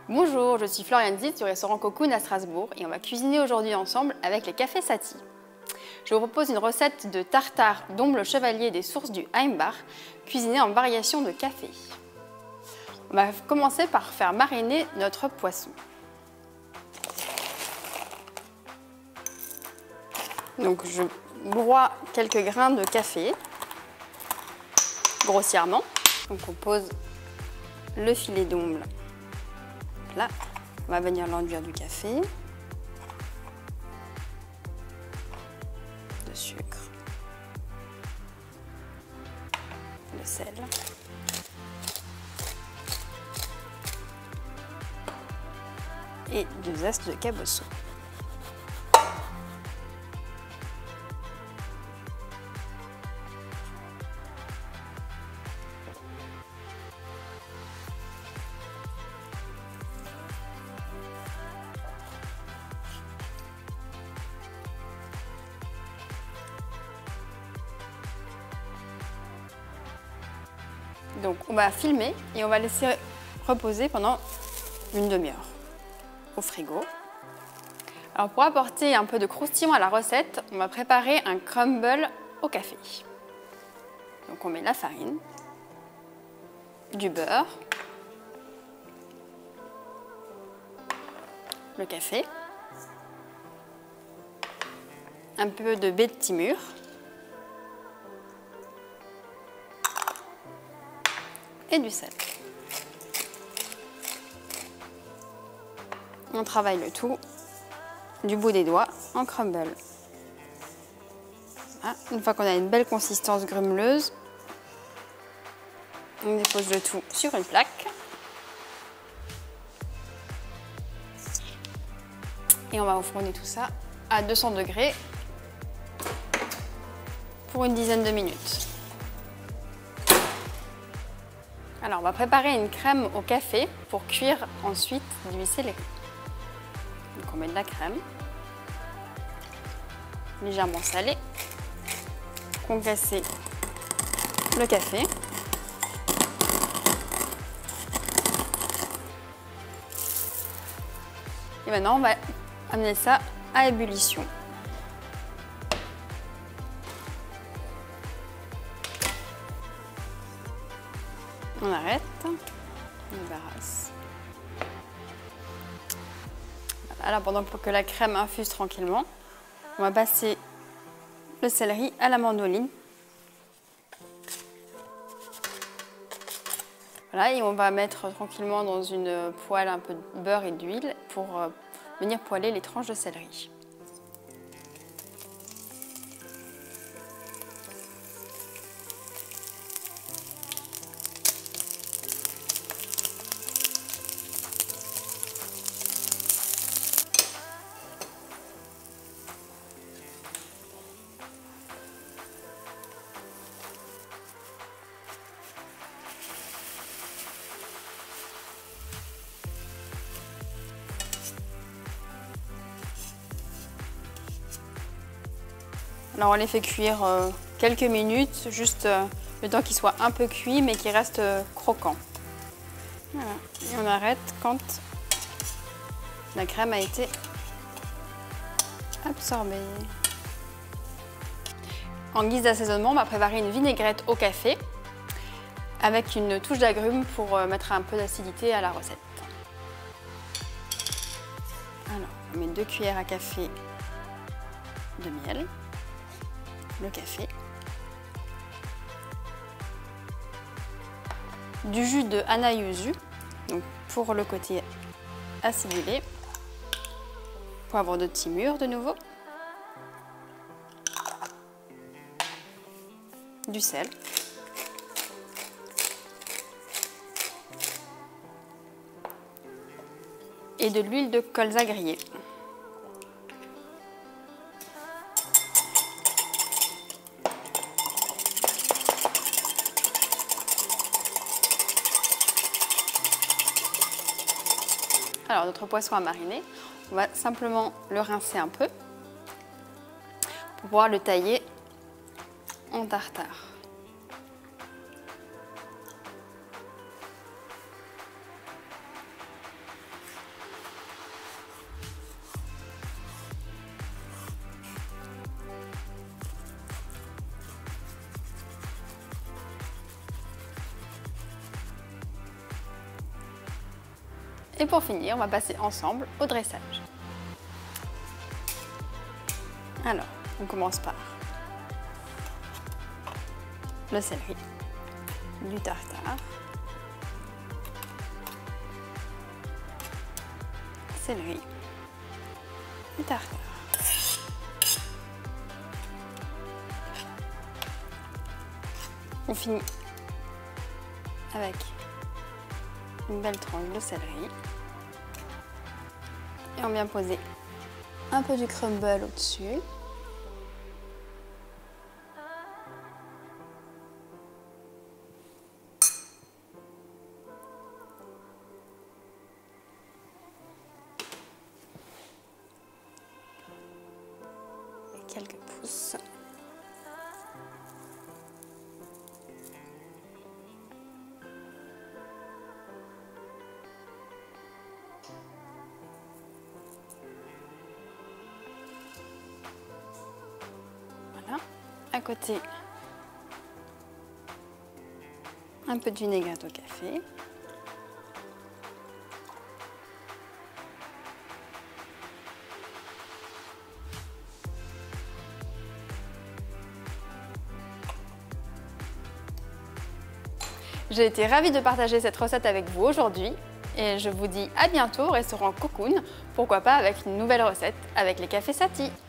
Bonjour, je suis Floriane Zitz du restaurant Cocoon à Strasbourg et on va cuisiner aujourd'hui ensemble avec les cafés Satie. Je vous propose une recette de tartare d'omble chevalier des sources du Heimbach, cuisinée en variation de café. On va commencer par faire mariner notre poisson. Donc je broie quelques grains de café, grossièrement. Donc on pose le filet d'omble. Là, on va venir l'enduire du café, de sucre, de sel, et du zeste de cabossot. Donc on va filmer et on va laisser reposer pendant une demi-heure au frigo. Alors pour apporter un peu de croustillant à la recette, on va préparer un crumble au café. Donc on met la farine, du beurre, le café, un peu de baie de Timur, et du sel. On travaille le tout du bout des doigts en crumble. Voilà. Une fois qu'on a une belle consistance grumeleuse, on dépose le tout sur une plaque. Et on va enfourner tout ça à 200 degrés pour une dizaine de minutes. Alors on va préparer une crème au café pour cuire ensuite du céleri. Donc on met de la crème, légèrement salée, compresser le café. Et maintenant on va amener ça à ébullition. On arrête, on débarrasse. Alors pendant que la crème infuse tranquillement, on va passer le céleri à la mandoline. Voilà, et on va mettre tranquillement dans une poêle un peu de beurre et d'huile pour venir poêler les tranches de céleri. Alors on les fait cuire quelques minutes, juste le temps qu'ils soient un peu cuits mais qu'ils restent croquants. Voilà. Et on arrête quand la crème a été absorbée. En guise d'assaisonnement, on va préparer une vinaigrette au café avec une touche d'agrumes pour mettre un peu d'acidité à la recette. Alors, on met 2 cuillères à café de miel, le café, du jus de hana yuzu, donc pour le côté acidulé, poivre de Timur de nouveau, du sel, et de l'huile de colza grillée. Alors notre poisson à mariner, on va simplement le rincer un peu pour pouvoir le tailler en tartare. Et pour finir, on va passer ensemble au dressage. Alors, on commence par le céleri, du tartare, céleri, du tartare. On finit avec une belle tranche de céleri et on vient poser un peu du crumble au-dessus. Et quelques pousses. À côté, un peu de vinaigrette au café. J'ai été ravie de partager cette recette avec vous aujourd'hui et je vous dis à bientôt au restaurant Cocoon, pourquoi pas avec une nouvelle recette avec les cafés Satie.